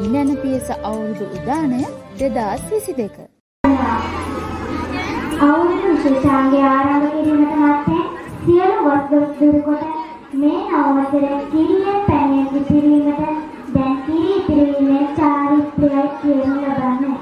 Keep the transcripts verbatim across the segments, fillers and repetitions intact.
ඊනන පියස අවුරුදු උදානය දෙදහස් විසි දෙක. අවුරුදු විශේෂාංගය ආරම්භ කිරීමට මත්තෙන් සියලු වස්තු දුරුකොට මේ නවවසරේ කිරියෙන් පැණිය පිරීමට දැන් කිරි පිරීමේ චාරිත්‍රයයි කියනු ලබන්නේ.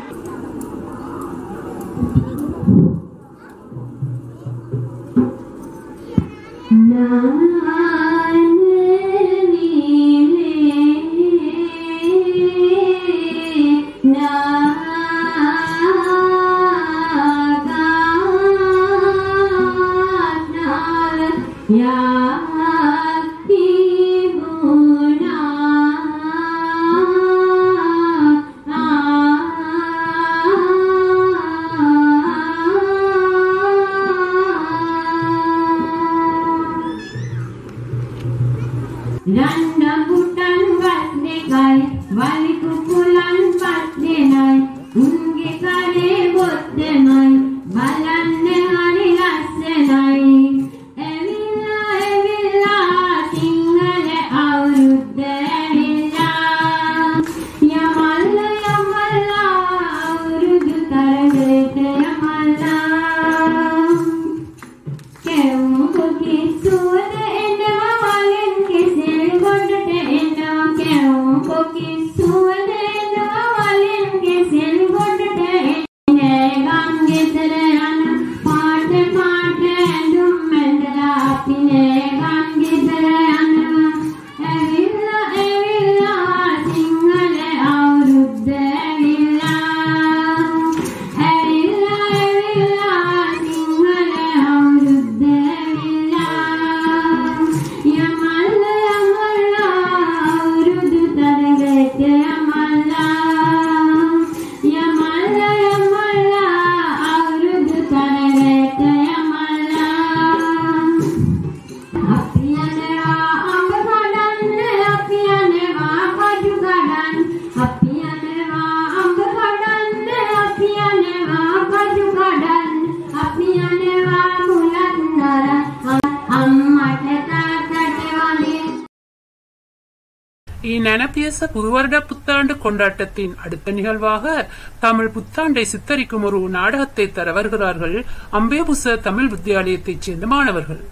இந்நனப்பியச புதுவருட புத்தாண்டு கொண்டாட்டத்தின் அடுத்த நிகழ்வாக தமிழ் புத்தாண்டை சித்தரிக்கும் ஒரு நாடகத்தை தர வருகிறார்கள் அம்பேபுச தமிழ் வித்தியாலயத்தைச் சேர்ந்த மாணவர்கள்.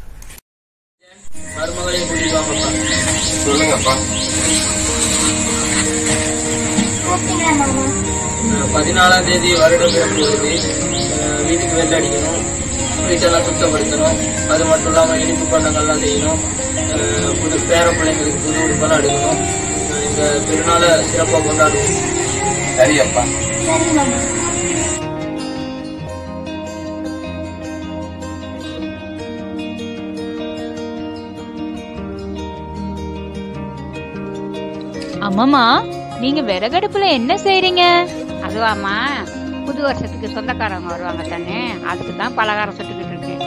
பதினாலாம் தேதி வருட பிறப்பு வருது. வீட்டுக்கு வெள்ள அடிக்கணும், வீட்டெல்லாம் சுத்தப்படுத்தணும். அது மட்டும் இல்லாமல் இனிப்பு பண்டங்கள்லாம் செய்யணும். புது பேர பிள்ளைங்களுக்கு புது உடுப்பெல்லாம் எடுக்கணும். இந்த திருநாளை சிறப்பாக கொண்டாடுவோம். சரியப்பா. அம்மாமா, நீங்க விறகடுப்புல என்ன செய்றீங்க? அதுவாமா, புது வருஷத்துக்கு சொந்தக்காரங்க வருவாங்க தானே, அதுக்கு தான் பலகாரம் சுட்டுக்கிட்டு இருக்கேன்.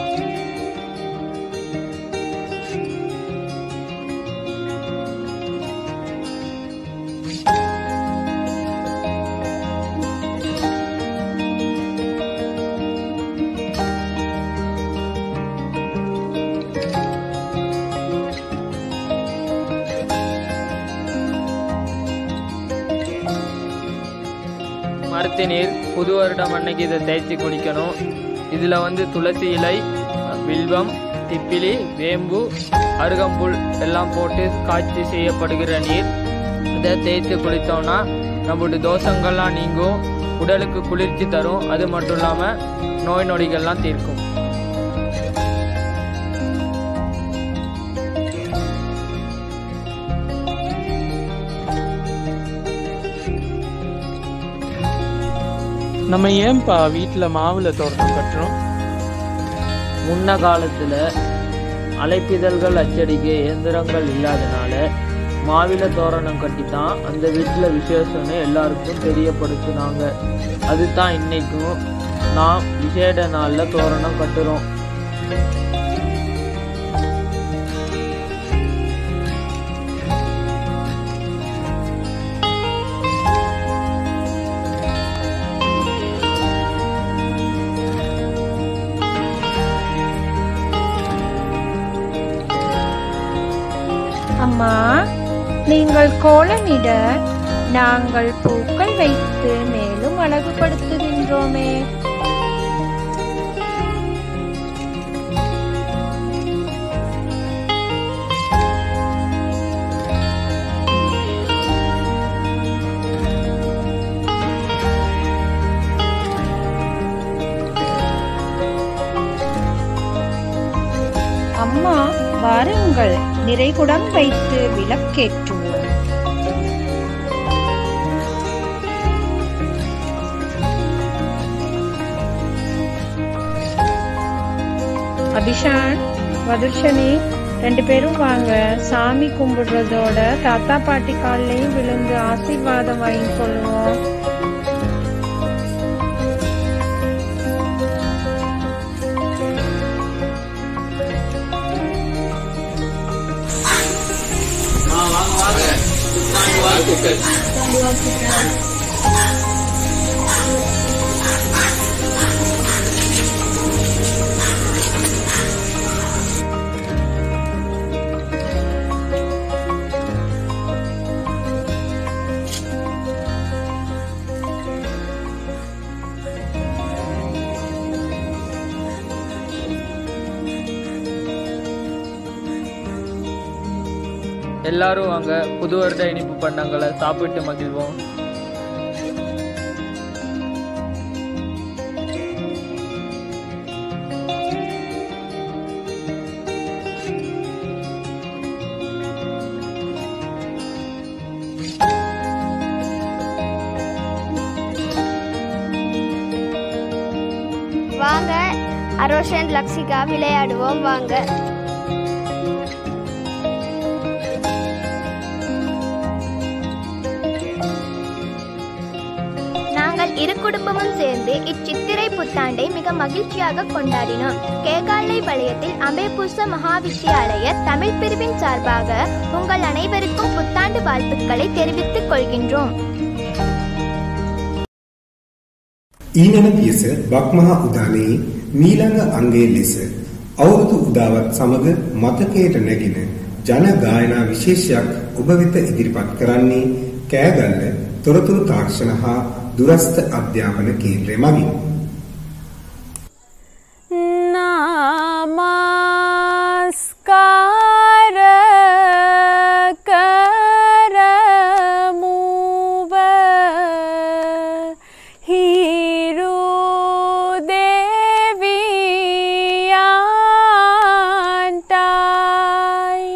மரத்து நீர் புது வருடம் அன்னைக்கு இதை தேய்ச்சி குடிக்கணும். இதில் வந்து துளசி இலை, வில்வம், திப்பிலி, வேம்பு, அருகம்புல் எல்லாம் போட்டு காய்ச்சி செய்யப்படுகிற நீர். இதை தேய்ச்சி குளித்தோம்னா நம்மளுடைய தோஷங்கள்லாம் நீங்கும், உடலுக்கு குளிர்ச்சி தரும். அது மட்டும் இல்லாமல் நோய் நொடிகள்லாம் தீர்க்கும். நம்ம ஏன்பா வீட்டில் மாவுல தோரணம் கட்டுறோம்? முன்ன காலத்தில் அழைப்பிதழ்கள் அச்சடிக்க இயந்திரங்கள் இல்லாதனால மாவில தோரணம் கட்டி தான் அந்த வீட்டில் விசேஷம்னு எல்லாருக்கும் தெரியப்படுத்தினாங்க. அதுதான் இன்னைக்கும் நாம் விசேட நாளில் தோரணம் கட்டுறோம். அம்மா, நீங்கள் கோலமிட நாங்கள் பூக்கள் வைத்து மேலும் அழகுபடுத்துகின்றோமே. அம்மா வாருங்கள், நிறைகுடம் வைத்து விளக்கேற்றுவோம். அபிஷான், வதுர்ஷனி ரெண்டு பேரும் வாங்க. சாமி கும்பிடுறதோட தாத்தா பாட்டி காலையும் விழுந்து ஆசீர்வாதம் வாங்கி கொள்வோம். எல்லாரும் வாங்க, புது வருட இனிப்பு பண்டங்களை சாப்பிட்டு மகிழ்வோம். வாங்க அரோஷன் லக்ஷிகா விளையாடுவோம் வாங்க. இரு குடும்பமும் சேர்ந்து இச்சித்திரை புத்தாண்டை மிக மகிழ்ச்சியாக கொண்டாடினோம். கேகாலை வலயத்தில் அம்பேபூச மகாவித்தியாலய தமிழ் பிரிவின் சார்பாக உங்கள் அனைவருக்கும் புத்தாண்டு வாழ்த்துக்களை தெரிவித்துக் கொள்கின்றோம். ඊනන පියස බක්මහා උදානයේ මීළඟ අංගයේ ලෙස අවුරුදු උදාවත් සමග මතකයට නැගෙන ජන ගායනා විශේෂයක් ඔබ වෙත ඉදිරිපත් කරන්නේ කෑගල්ල තොරතුරු තාක්ෂණ හා දුරස්ථ අධ්‍යාපන කේන්ද්‍රය මගින්. නමස්කාර කරමුව හිරු දෙවියන්ටයි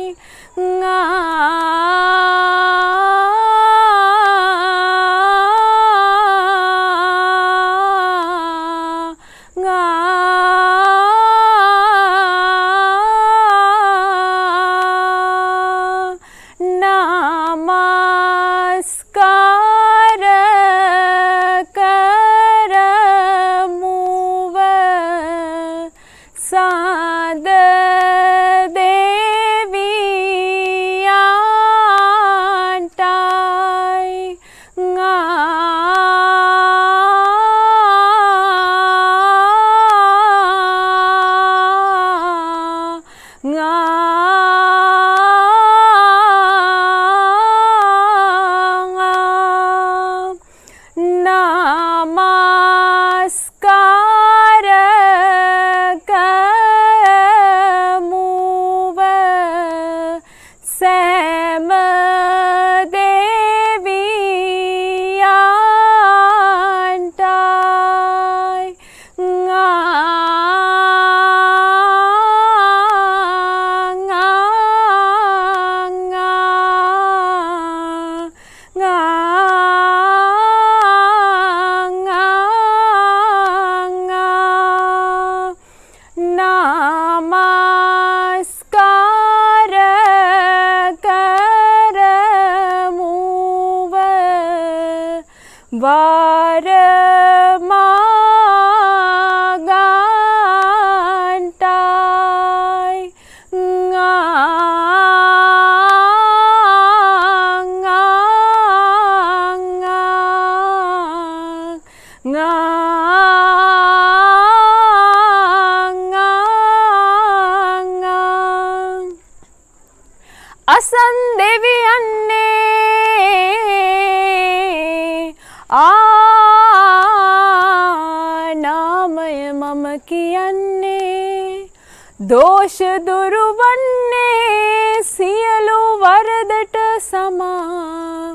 අසන් දෙවියන්නේ දෝෂ දුරු වන්නේ සියලු වරදට සමා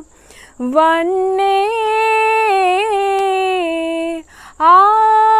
වන්නේ ආ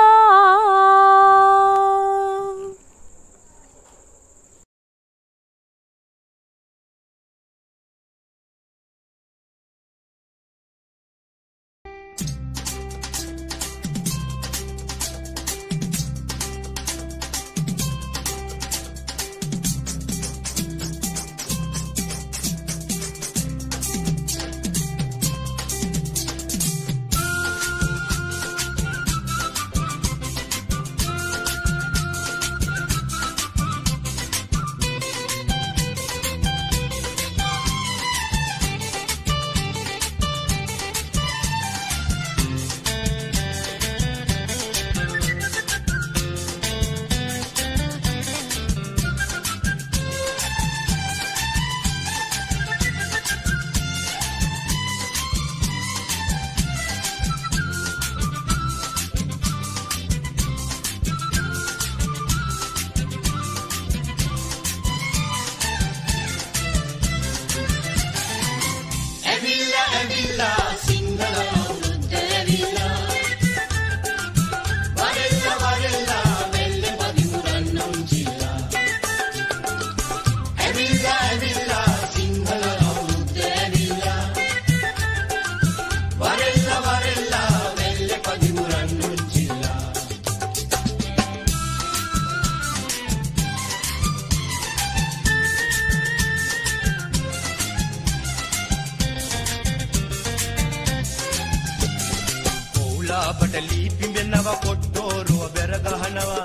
පටලී පිඹෙනවා කොට්ටෝරුව බෙර ගහනවා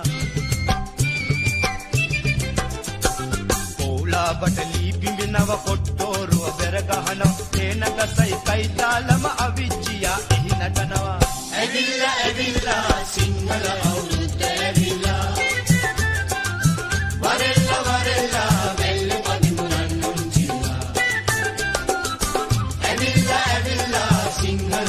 පෝලා පටලී පිඹෙනවා කොට්ටෝරුව බෙර ගහනවා තේන ගසයි කයිතාලම අවිච්චියා එහි නටනවා ඇවිල්ලා ඇවිල්ලා සිංහල අවුරුද්ද ඇවිල්ලා වරෙල්ලා වරෙල්ලා වෙල්ල පදිමුරන් නුංචිලා ඇවිල්ලා ඇවිල්ලා සිංහල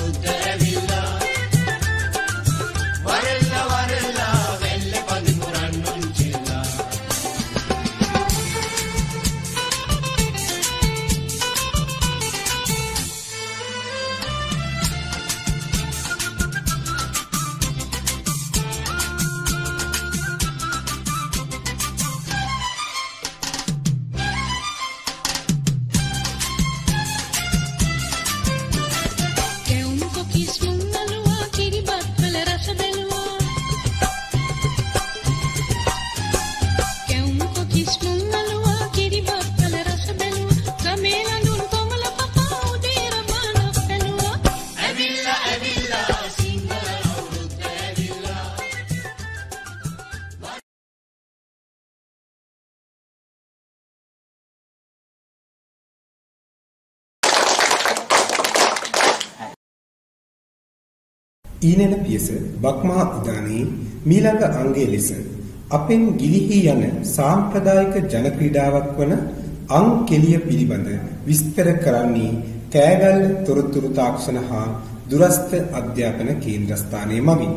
ඊනෙන පියස බක්මහා උදානයේ මීළඟ අංගයේ ලෙස අපෙන් ගිලිහි යන සාම්ප්‍රදායික ජන ක්‍රීඩාවක් වන අං කෙලිය පිළිබඳ විස්තර කරන්නේ කෑගල්ල තොරතුරු තාක්ෂණ හා දුරස්ථ අධ්‍යාපන කේන්ද්‍රස්ථානයේ මගින්.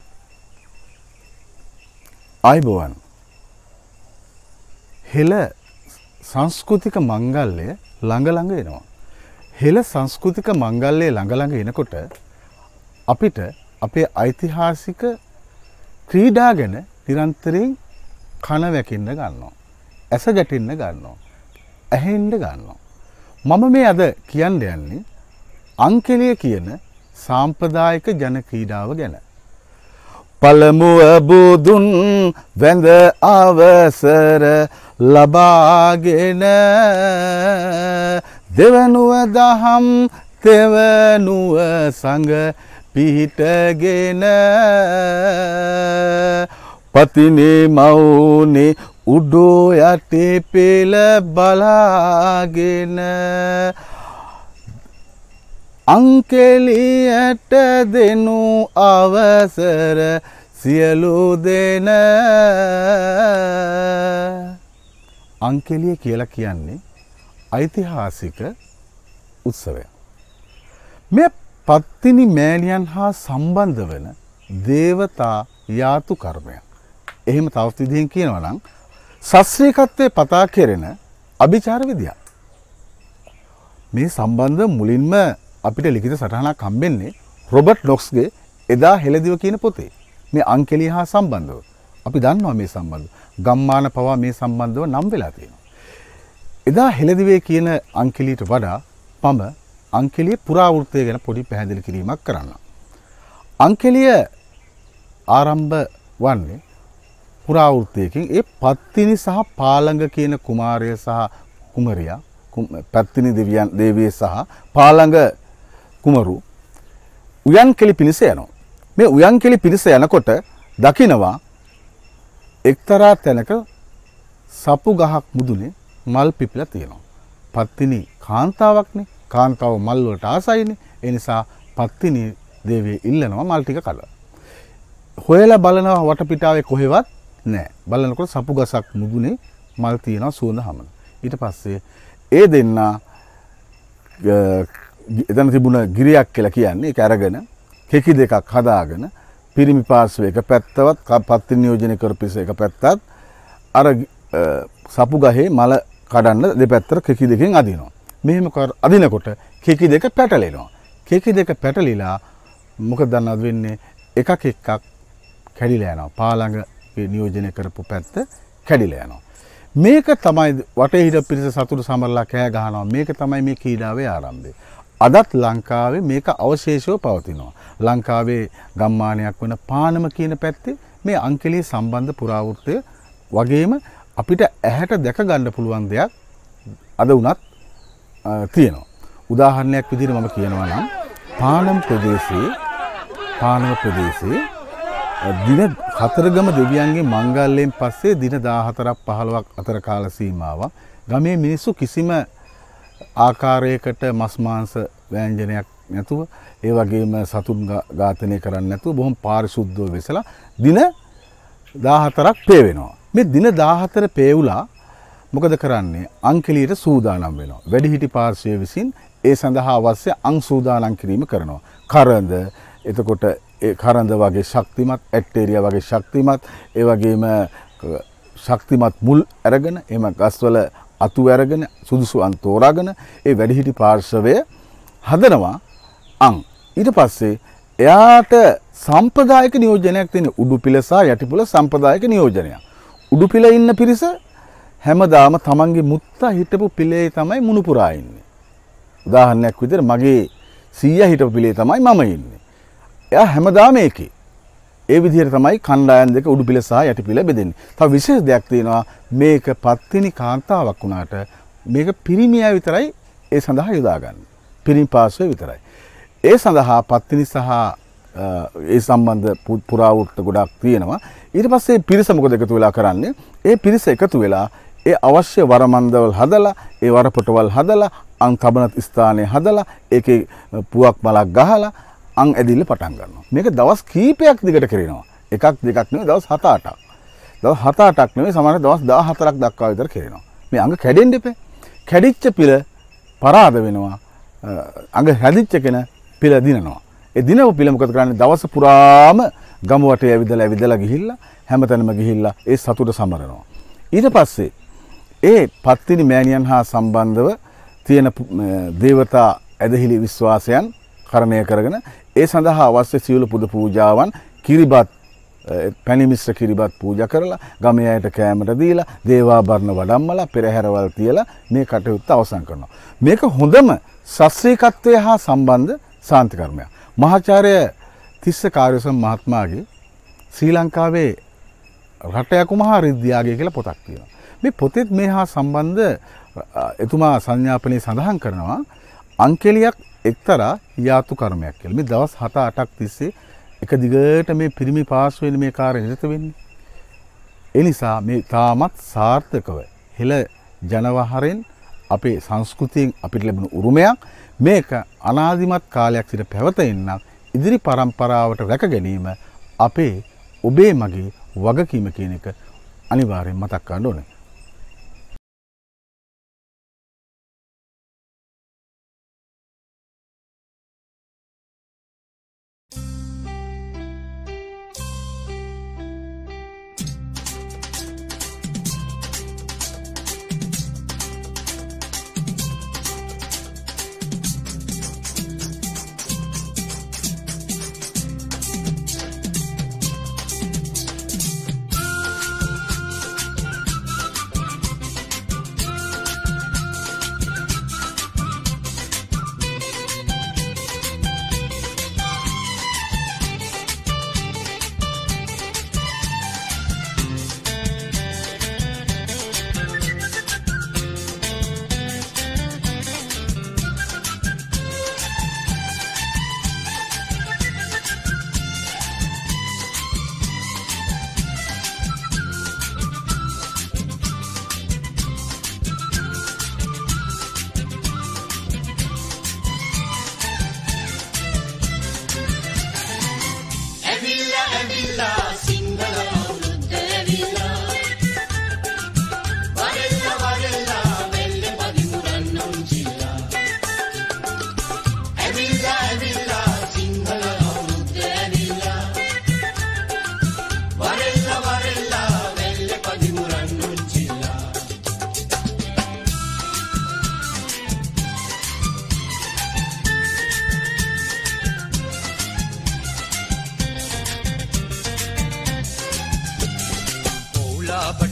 ආයුබෝවන්. හෙළ සංස්කෘතික මංගල්‍ය ළඟ ළඟ එනවා. හෙළ සංස්කෘතික මංගල්‍ය ළඟ ළඟ එනකොට අපිට අපේ ඓතිහාසික ක්‍රීඩා ගැන නිරන්තරයෙන් කන වැකින්න ගන්නවා. ඇස ගැටෙන්න ගන්නවා. ඇහෙන්න ගන්නවා. මම මේ අද කියන්න යන්නේ අංකෙලිය කියන සාම්ප්‍රදායික ජන ක්‍රීඩාව ගැන. පළමුව බුදුන් වැඳ අවසර ලබාගෙන දෙවනුව දහම් තෙවනුව සංඝ පිහිටගෙන පතිනේ මවුනේ උඩෝ යටේ පෙළ බලාගෙන අංකෙලියට දෙනු අවසර සියලු දෙන. අංකෙලිය කියලා කියන්නේ ඓතිහාසික උත්සවයක්. මේ පත්තිනි මෑණියන් හා සම්බන්ධ වන දේවතා යාතු කර්මයක්. එහෙම තවත් විදිහෙන් කියනවා නම් ශාස්ත්‍රීයත්වයේ පතා කෙරෙන අභිචාර විද්‍යාව. මේ සම්බන්ධ මුලින්ම අපිට ලිඛිත සටහනක් හම්බෙන්නේ රොබර්ට් නොක්ස්ගේ එදා හෙළදිව කියන පොතේ. මේ අංකෙලිය හා සම්බන්ධව. අපි දන්නවා මේ සම්බන්ධව. ගම්මාන පවා මේ සම්බන්ධව නම් වෙලා තියෙනවා. එදා හෙළදිවේ කියන අංකෙලියට වඩා මම අංකෙලිය පුරාවෘත්තය ගැන පොඩි පැහැදිලි කිරීමක් කරන්න. අංකෙලිය ආරම්භ වන්නේ පුරාවෘත්තයකින් ඒ පත්තිනි සහ පාලඟ කියන කුමාරය සහ කුමරියා පත්තිනි දෙවියන් දේවිය සහ පාලඟ කුමරු උයන්කෙලි පිණිස යනවා. මේ උයන්කෙලි පිණිස යනකොට දකිනවා එක්තරා තැනක සපු ගහක් මුදුනේ මල් පිපිලා තියෙනවා. පත්තිනි කාන්තාවක්නේ. කාන්තාව මල් වලට ආසයිනේ. ඒ නිසා පත්තිනි දේවිය ඉල්ලනවා මල් ටික කඩලා. හොයලා බලනවා වටපිටාවේ කොහෙවත් නැහැ. බලනකොට සපු ගසක් මුදුනේ මල් තියෙනවා සුවඳ හමන. ඊට පස්සේ ඒ දෙන්නා එතන තිබුණ ගිරියක් කියලා කියන්නේ ඒක අරගෙන කෙකි දෙකක් හදාගෙන පිරිමි පාර්ශ්වය එක පැත්තවත් පත්තිනි නියෝජනය කරපු එක පැත්තත් අර සපු ගහේ මල කඩන්න දෙපැත්තට කෙකි දෙකෙන් අදිනවා. මෙහෙම අදිනකොට කෙකි දෙක පැටලෙනවා. කෙකි දෙක පැටලිලා මොකද දන්නවද වෙන්නේ? එකක් එකක් කැඩිලා යනවා. පාලඟ නියෝජනය කරපු පැත්ත කැඩිලා යනවා. මේක තමයි වටේ හිට පිරිස සතුටු සමරලා කෑ ගහනවා. මේක තමයි මේ ක්‍රීඩාවේ ආරම්භය. අදත් ලංකාවේ මේක අවශේෂව පවතිනවා. ලංකාවේ ගම්මානයක් වන පානම කියන පැත්තේ මේ අංකෙලිය සම්බන්ධ පුරාවෘත්තය වගේම අපිට ඇහැට දැක ගන්න පුළුවන් දෙයක් අද වුණත් තියෙනවා. උදාහරණයක් විදිහට මම කියනවා නම් පානම ප්‍රදේශයේ පානම ප්‍රදේශයේ දින හතරගම දෙවියන්ගේ මංගල්‍යයෙන් පස්සේ දින දාහතරක් පහළොවක් අතර කාල සීමාවක් ගමේ මිනිස්සු කිසිම ආකාරයකට මස් මාංශ ව්‍යංජනයක් නැතුව ඒ වගේම සතුන් ඝාතනය කරන්නේ නැතුව බොහොම පාරිශුද්ධව වෙසලා දින දාහතරක් පේ වෙනවා. මේ දින දාහතර පේවුලා මොකද කරන්නේ? අංකෙලියට සූදානම් වෙනවා. වැඩිහිටි පාර්ශ්වය විසින් ඒ සඳහා අවශ්‍ය අං සූදානම් කිරීම කරනවා. කරඳ එතකොට ඒ කරඳ වගේ ශක්තිමත් ඇටේරියා වගේ ශක්තිමත් ඒ වගේම ශක්තිමත් මුල් අරගෙන එම ගස්වල අතු අරගෙන සුදුසු අන් තෝරාගෙන ඒ වැඩිහිටි පාර්ශවය හදනවා අං. ඊට පස්සේ එයාට සම්ප්‍රදායික නියෝජනයක් තියෙන උඩුපිල සහ යටිපිල සම්ප්‍රදායික නියෝජනයක්. උඩුපිල ඉන්න පිරිස හැමදාම තමන්ගේ මුත්තා හිටපු පිලේ තමයි මුණුපුරා ඉන්නේ. උදාහරණයක් විදිහට මගේ සීයා හිටපු පිලේ තමයි මම ඉන්නේ. එයා හැමදාම ඒකේ. ඒ විදිහට තමයි කණ්ඩායම් දෙක උඩුපිල සහ යටිපිල බෙදෙන්නේ. තව විශේෂ දෙයක් තියෙනවා මේක පත්තිනි කාන්තාවක් වුණාට මේක පිරිමියා විතරයි ඒ සඳහා යොදාගන්නේ. පිරිමි පාර්ශ්වය විතරයි. ඒ සඳහා පත්තිනි සහ ඒ සම්බන්ධ පුරාවෘත්ත ගොඩක් තියෙනවා. ඊට පස්සේ පිරිස මොකද එකතු වෙලා කරන්නේ? ඒ පිරිස එකතු වෙලා ඒ අවශ්‍ය වරමන්දවල් හදලා ඒ වරපොටවල් හදලා අං තබන ස්ථානයේ හදලා ඒකේ පුවක් මලක් ගහලා අං ඇදිල්ල පටන් ගන්නවා. මේක දවස් කීපයක් දිගට කරනවා. එකක් දෙකක් නෙවෙයි දවස් හත අටක්. දවස් හත අටක් නෙවෙයි සමහර දවස් දහහතරක් දක්වා විතර කරනවා. මේ අංග කැඩෙන්න එපේ. කැඩිච්ච පිළ පරාද වෙනවා. අංග හැදිච්ච කෙන පිළ දිනනවා. ඒ දිනව පිළ මොකද කරන්නේ? දවස පුරාම ගම වටේ ඇවිදලා ඇවිදලා ගිහිල්ලා හැමතැනම ගිහිල්ලා ඒ සතුට සමරනවා. ඊට පස්සේ ඒ පත්තිනි මෑණියන් හා සම්බන්ධව තියෙන දේවතා ඇදහිලි විශ්වාසයන් කරණය කරගෙන ඒ සඳහා අවශ්‍ය සියලු පුද පූජාවන් කිරිබත් පැණි මිශ්‍ර කිරිබත් පූජා කරලා ගමේ අයට කෑමට දීලා දේවාභරණ වඩම්මලා පෙරහැරවල් තියලා මේ කටයුත්ත අවසන් කරනවා. මේක හොඳම ශාස්ත්‍රීයත්වය හා සම්බන්ධ ශාන්ති කර්මයක්. මහාචාර්ය තිස්ස කාර්යසම් මහත්මයාගේ ශ්‍රී ලංකාවේ රටයකු මහා රිද්දියාගේ කියලා පොතක් තියෙනවා. මේ පොතෙත් මේ හා සම්බන්ධ එතුමා සංඥාපනයේ සඳහන් කරනවා අංකෙලියක් එක්තරා යාතු කර්මයක් කියලා. මේ දවස් හත අටක් තිස්සේ එක දිගට මේ පිරිමි පාර්ශ්වයෙන් මේ කාර්ය නිරත වෙන්නේ. ඒ නිසා මේ තාමත් සාර්ථකව හෙළ ජනවහරෙන් අපේ සංස්කෘතියෙන් අපිට ලැබුණු උරුමයක් මේක අනාදිමත් කාලයක් සිට පැවතෙන්නක් ඉදිරි පරම්පරාවට රැක ගැනීම අපේ ඔබේ මගේ වගකීම කියන එක අනිවාර්යෙන් මතක් කරන්න ඕනේ.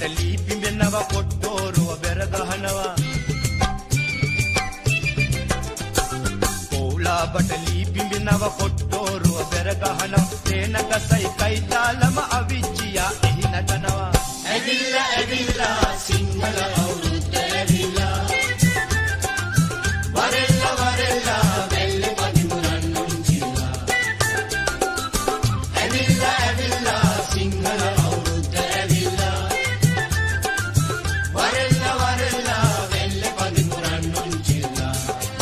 බටලී පිඹෙනවා කොට්ටෝරුව බෙර ගහනවා කෝලා බටලී පිඹෙනවා කොට්ටෝරුව බෙර ගහනවා තේන ගසයි කයිතාලම අවිච්චියා එහි නටනවා ඇවිල්ලා ඇවිල්ලා සිංහල අවුරුද්ද ඇවිල්ලා වරෙල්ලා වරෙල්ලා වෙල්ලේ පදිමුරන් නුන්චිලා ඇවිල්ලා ඇවිල්ලා සිංහල අවුරුද්ද ඇවිල්ලා වරෙල්ලා වරෙල්ලා වෙල්ලේ පදිමුරන් නුන්චිලා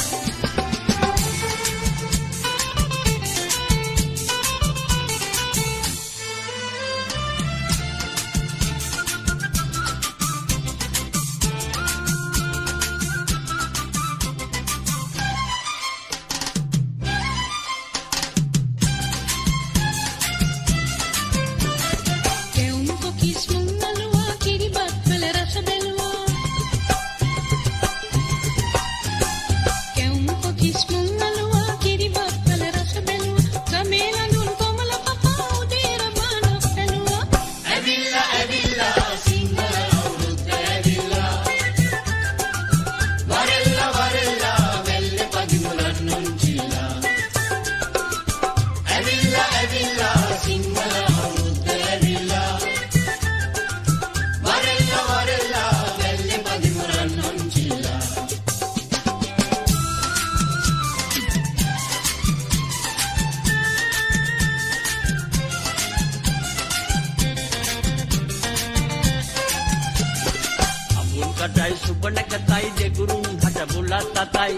Kadai subana katai de gurun hata bulat tatai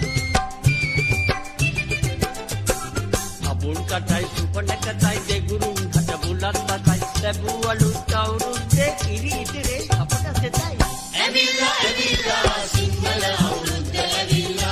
Abun kadai subana katai de gurun hata bulat tatai Sabu alu tauru de kiri itire apata setai Evilla evilla sinhala avurudda evilla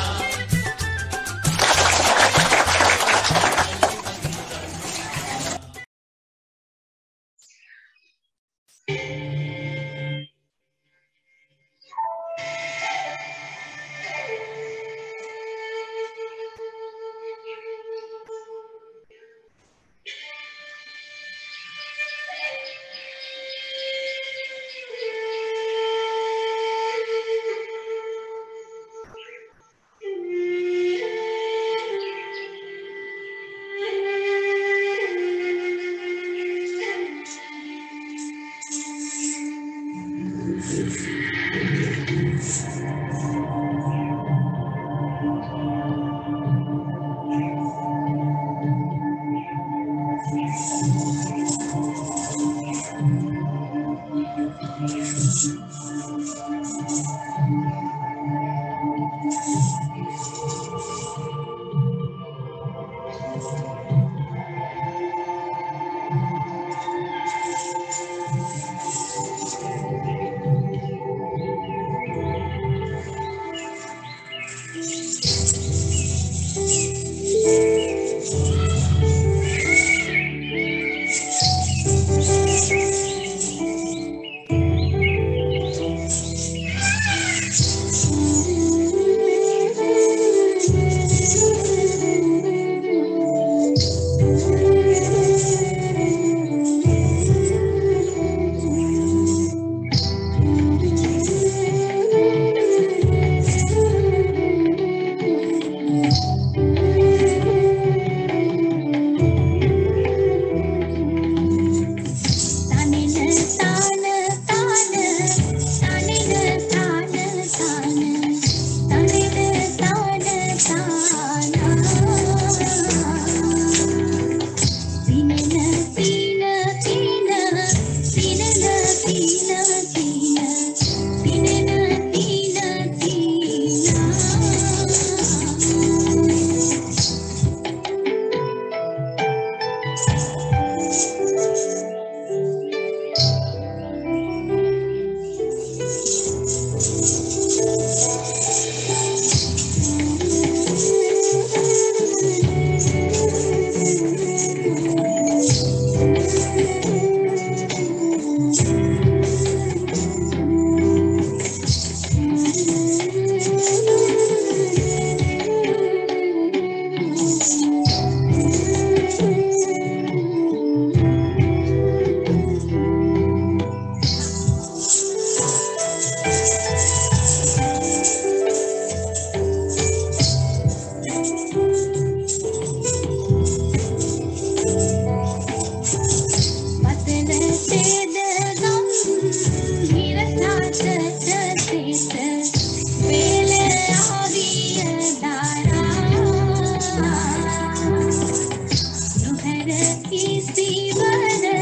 Easy, but